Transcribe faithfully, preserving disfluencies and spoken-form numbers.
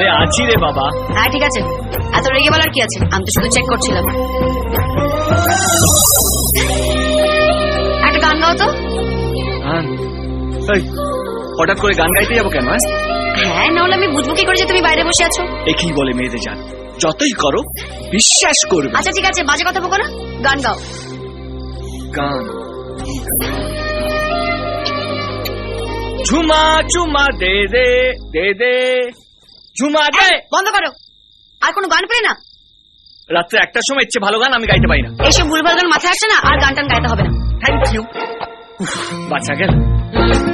আরে আছি রে বাবা। হ্যাঁ ঠিক আছে, এত রেগে বলার কি আছে, আমি তো শুধু চেক করছিলাম। একটা গান গাও তো। হঠাৎ করে গান গাইতে যাবো কেন? হ্যাঁ, নাহলে আমি বুঝবো কি করে যে তুমি বাইরে বসে আছো? একই বলে মেয়েদের জান, যতই করো বিশ্বাস করবে। আচ্ছা ঠিক আছে, বাজে কথা বলো না, গান গাও। গান ঝুমা চুমা দে দে দে দে ঝুমা দে। বন্ধ করো, আর কোনো গান পেলে না। রাত্রে একটার সময় ইচ্ছে ভালো গান আমি গাইতে পারি না। এইসব ভুলভাল গান মাথায় আসছে না, আর গান টান গাইতে হবে না। Thank you. বাচ্চা গেল।